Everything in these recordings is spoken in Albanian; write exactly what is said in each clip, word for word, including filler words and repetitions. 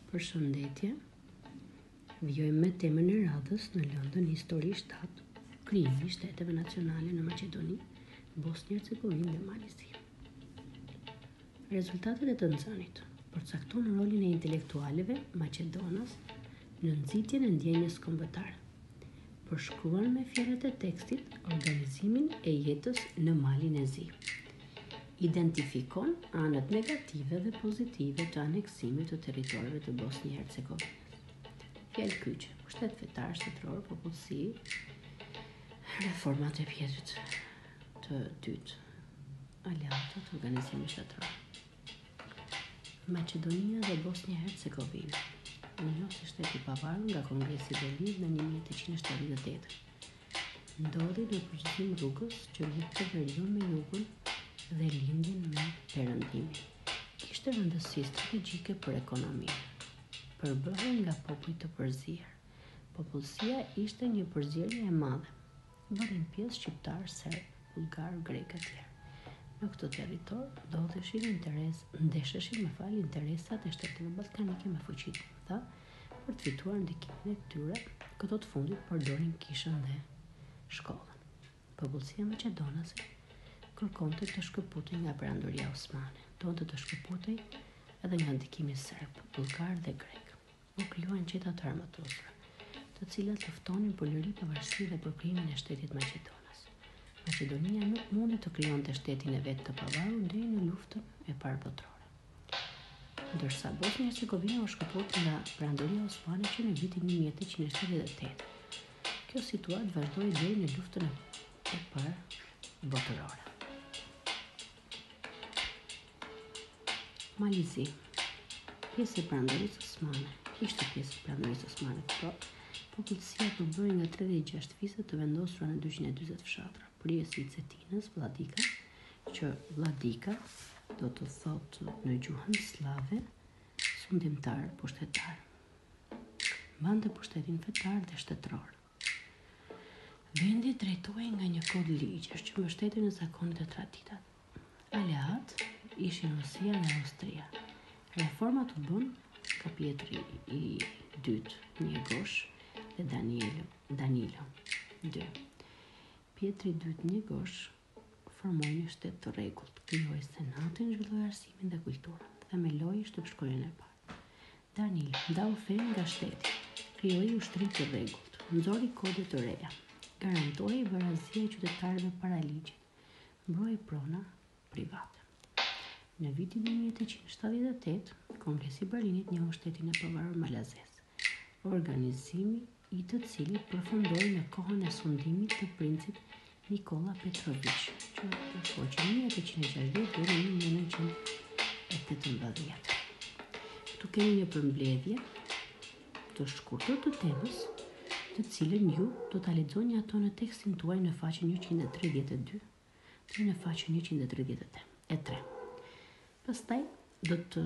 Përshëndetje, vjojmë me temën e radhës në lëndën histori shtatë, krijimi i shteteve nacionale në Maqedoni, Bosnjë Hercegovinë dhe Malizi. Rezultatet e të nxënit përcaktojnë rolin e intelektualeve maqedonas në nxitjen e ndjenjes kombëtare. Përshkruan me fjalët e tekstit organizimin e jetës në Malin e Zi. Identifikon anët negative dhe pozitive të aneksimit të territoreve të Bosnjë Hercegovinës. Fjalë kyçe, pushtet fetar, shtetëror, popullsi, reformat e vjetrit të dytë, aleatat, organizimi shtetëror. Maqedonia dhe Bosnjë Hercegovina u njoh si shtet i pavarur nga Kongresi i Berlinit në një mijë e tetëqind e shtatëdhjetë e tetë. Ndodhi në përgjithësim rrugës që lidhte veriun me jugun dhe lindjen me perëndimin. Kishte rëndësi strategjike për ekonominë. Përbëhej nga popull të përzier. Popullsia ishte një përzierje e madhe. Bënin pjesë shqiptar, serb, bullgar, grek e tjerë. Në këtë territor ndodheshin interes, ndesheshin me fal interesat e shteteve ballkanike me fuqi të mëdha për të fituar ndikimin e tyre. Këto të fundit përdorin kishën dhe shkollën. Popullsia maqedonase kërkonte të shkëputej nga perandoria osmane, donte të shkëputej edhe nga ndikimi serb, bullgar dhe grek. U krijuan qeta të armatosura, të cilat luftonin për liri, pavarësi dhe për krijimin e shtetit Maqedonas. Maqedonia nuk mundi të krijonte shtetin e vet të pavarur deri në luftën e parë botërore. Ndërsa Bosnjë Hercegovina u shkëput nga perandoria osmane që në vitin një mijë e tetëqind e shtatëdhjetë e tetë. Kjo situatë vazhdoi deri në luftën e parë botërore. Malizi, pjesë e perandorisë osmane, ishte pjesë e perandorisë osmane, por popullsia përbëhej nga tridhjetë e gjashtë fiset të vendosura në dyqind e dyzet fshatra, përgjithësi Cetinës, Vlladika, që Vlladika do të thotë në gjuhën slave sundimtar, pushtetar. Mbante pushtetin fetar dhe shtetëror. Vendi drejtohej nga një kod ligjesh që mbështeten në zakonet e traditat. Aleat ishin Rusia dhe Austria. Reformat u bën ka Pietri i dytë, Njegosh dhe Danilo, Danilo dy. Pietri i dytë, Njegosh formoi një shtet të rregullt, krijoi senatin, zhvilloi arsimin dhe kulturën, themeloi shtypshkollën e parë. Danilo ndau fen nga shteti, krijoi ushtri të rregullt, nxori kode të reja, garantoi barazia e qytetarëve para ligjit, mbroi prona private. Në vitin një mijë e tetëqind e shtatëdhjetë e tetë, Kongresi i Berlinit njohu shtetin e pavarur malazes, organizimi i të cilit përfundoi në kohën e sundimit të princit Nikola Petrović, që u shoqi një mijë e tetëqind e gjashtëdhjetë deri në një mijë e nëntëqind e tetëmbëdhjetë. Këtu kemi një përmbledhje të shkurtër të temës, të cilën ju do ta lexoni ato në tekstin tuaj në faqen njëqind e tridhjetë e dy dhe në faqen njëqind e tridhjetë e tre. Pastaj do të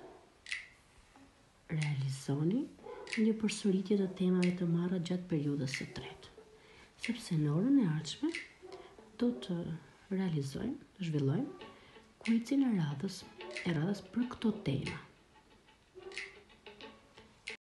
realizoni një përsëritje të temave të marra gjatë periudhës së tretë, sepse në orën e ardhshme do të realizojmë, zhvillojmë kuicin e radhës, e radhës për këto tema.